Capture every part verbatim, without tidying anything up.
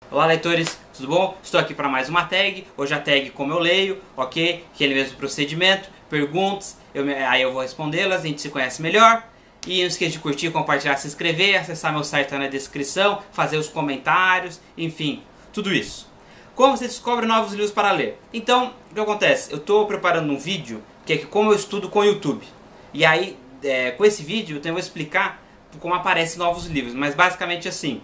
Olá, leitores, tudo bom? Estou aqui para mais uma tag. Hoje a tag como eu leio, ok? Aquele mesmo procedimento, perguntas, eu, aí eu vou respondê-las, a gente se conhece melhor. E não esqueça de curtir, compartilhar, se inscrever, acessar meu site, tá na descrição, fazer os comentários, enfim, tudo isso. Como você descobre novos livros para ler? Então, o que acontece? Eu estou preparando um vídeo, que é como eu estudo com o YouTube. E aí, é, com esse vídeo, eu vou explicar como aparecem novos livros, mas basicamente assim.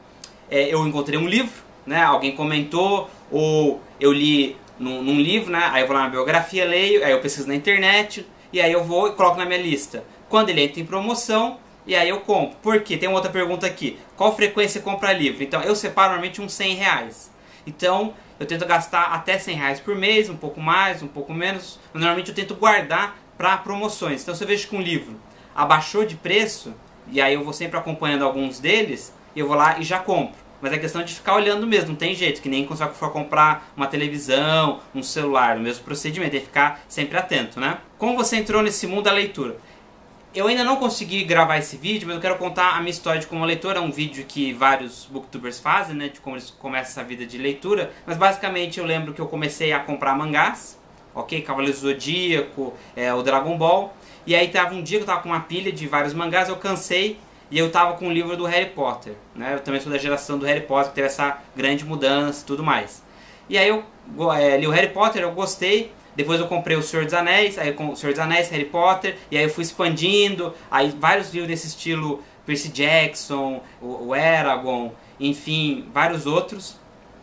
É, eu encontrei um livro, né, alguém comentou, ou eu li num, num livro, né, aí eu vou lá na biografia, leio, aí eu pesquiso na internet, e aí eu vou e coloco na minha lista. Quando ele entra em promoção, e aí eu compro. Por quê? Tem uma outra pergunta aqui. Qual frequência você compra livro? Então, eu separo normalmente uns cem reais. Então, eu tento gastar até cem reais por mês, um pouco mais, um pouco menos. Mas, normalmente eu tento guardar para promoções. Então, se eu vejo que um livro abaixou de preço, e aí eu vou sempre acompanhando alguns deles, eu vou lá e já compro. Mas é questão de ficar olhando mesmo, não tem jeito, que nem quando você for comprar uma televisão, um celular, o mesmo procedimento, tem que ficar sempre atento, né? Como você entrou nesse mundo da leitura? Eu ainda não consegui gravar esse vídeo, mas eu quero contar a minha história de como leitor. É um vídeo que vários booktubers fazem, né, de como eles começam essa vida de leitura. Mas basicamente eu lembro que eu comecei a comprar mangás, ok? Cavaleiro Zodíaco, é, o Dragon Ball. E aí tava um dia que eu tava com uma pilha de vários mangás, eu cansei. E eu tava com o livro do Harry Potter, né? Eu também sou da geração do Harry Potter, que teve essa grande mudança e tudo mais. E aí eu é, li o Harry Potter, eu gostei. Depois eu comprei o Senhor dos Anéis, aí com o Senhor dos Anéis, Harry Potter, e aí eu fui expandindo, aí vários livros desse estilo, Percy Jackson, o, o Eragon, enfim, vários outros.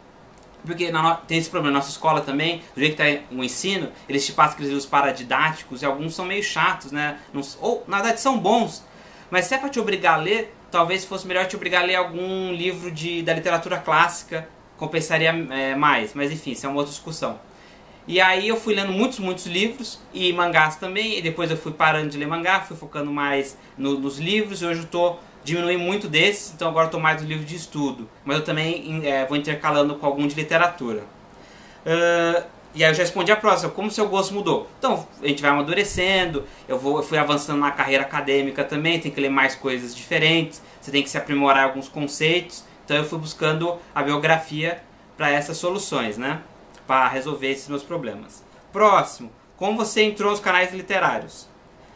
Porque na, tem esse problema, na nossa escola também, do jeito que está o ensino, eles te passam aqueles livros paradidáticos, e alguns são meio chatos, né? Não, ou, na verdade, são bons. Mas se é para te obrigar a ler, talvez fosse melhor te obrigar a ler algum livro de, da literatura clássica, compensaria é, mais. Mas enfim, isso é uma outra discussão. E aí eu fui lendo muitos, muitos livros, e mangás também, e depois eu fui parando de ler mangá, fui focando mais no, nos livros, e hoje eu estou diminuindo muito desses, então agora eu estou mais no livro de estudo. Mas eu também é, vou intercalando com algum de literatura. Uh, E aí eu já respondi a próxima, como seu gosto mudou? Então, a gente vai amadurecendo, eu, vou, eu fui avançando na carreira acadêmica também, tem que ler mais coisas diferentes, você tem que se aprimorar alguns conceitos, então eu fui buscando a biografia para essas soluções, né? Para resolver esses meus problemas. Próximo, como você entrou nos canais literários?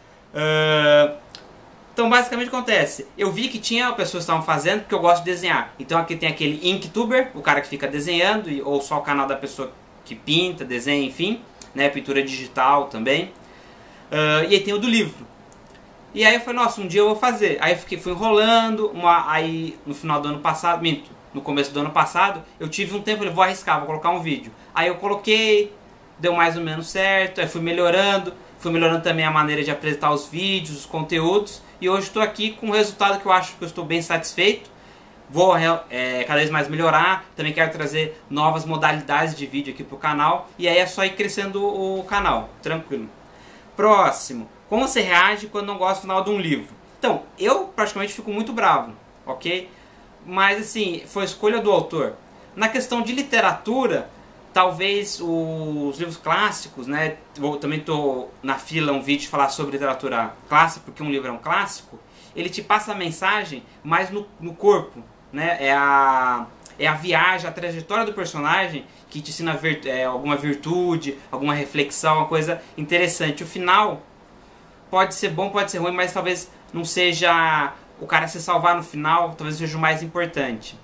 Uh, então, basicamente o que acontece? Eu vi que tinha pessoas que estavam fazendo, porque eu gosto de desenhar. Então aqui tem aquele Inktuber, o cara que fica desenhando, ou só o canal da pessoa que pinta, desenha, enfim, né, pintura digital também. Uh, e aí tem o do livro. E aí eu falei, nossa, um dia eu vou fazer. Aí eu fiquei, fui enrolando, uma, aí no final do ano passado, minto, no começo do ano passado, eu tive um tempo, eu falei, vou arriscar, vou colocar um vídeo. Aí eu coloquei, deu mais ou menos certo, aí fui melhorando, fui melhorando também a maneira de apresentar os vídeos, os conteúdos, e hoje estou aqui com um resultado que eu acho que eu estou bem satisfeito. Vou é, cada vez mais melhorar, também quero trazer novas modalidades de vídeo aqui pro canal, e aí é só ir crescendo o canal, tranquilo. Próximo, como você reage quando não gosta do final de um livro? Então, eu praticamente fico muito bravo, ok? Mas assim, foi escolha do autor. Na questão de literatura, talvez os livros clássicos, né? Eu também estou na fila um vídeo falar sobre literatura clássica, porque um livro é um clássico, ele te passa a mensagem mais no, no corpo. Né? É, a, é a viagem, a trajetória do personagem que te ensina vir, é, alguma virtude, alguma reflexão, uma coisa interessante. O final pode ser bom, pode ser ruim, mas talvez não seja o cara se salvar no final, talvez seja o mais importante.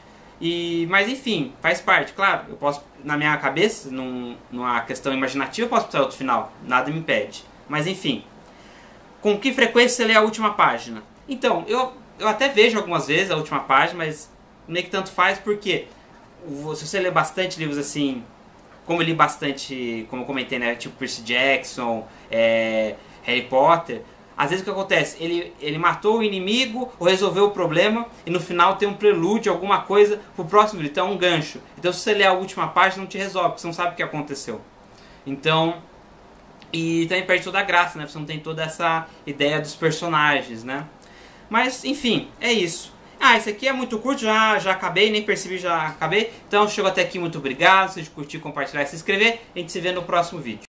E, mas enfim, faz parte, claro. Eu posso, na minha cabeça, num, numa questão imaginativa, eu posso pensar outro final, nada me impede. Mas enfim, com que frequência você lê a última página? Então, eu... Eu até vejo algumas vezes a última página, mas meio que tanto faz, porque se você lê bastante livros assim, como eu li bastante, como eu comentei, né, tipo Percy Jackson, é, Harry Potter, às vezes o que acontece? Ele, ele matou o inimigo ou resolveu o problema e no final tem um prelúdio, alguma coisa pro próximo livro, então é um gancho. Então se você ler a última página não te resolve, porque você não sabe o que aconteceu. Então, e também perde toda a graça, né, você não tem toda essa ideia dos personagens, né. Mas, enfim, é isso. Ah, esse aqui é muito curto, já, já acabei, nem percebi, já acabei. Então, chegou até aqui, muito obrigado. Se você curtir, compartilhar e se inscrever. A gente se vê no próximo vídeo.